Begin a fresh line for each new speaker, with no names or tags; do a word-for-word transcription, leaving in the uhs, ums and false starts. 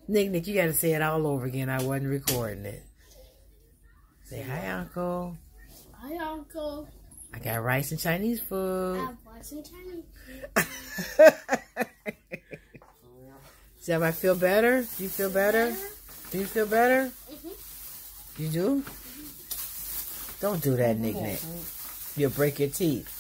Nick, Nick, you got to say it all over again. I wasn't recording it. Say hi, Uncle.
Hi, Uncle.
I got rice and Chinese food.
I have rice and Chinese
food. See how I feel better? Do you feel better? better? Do you feel better? Mm-hmm. You do? Mm-hmm. Don't do that, Nick, Nick. You'll break your teeth.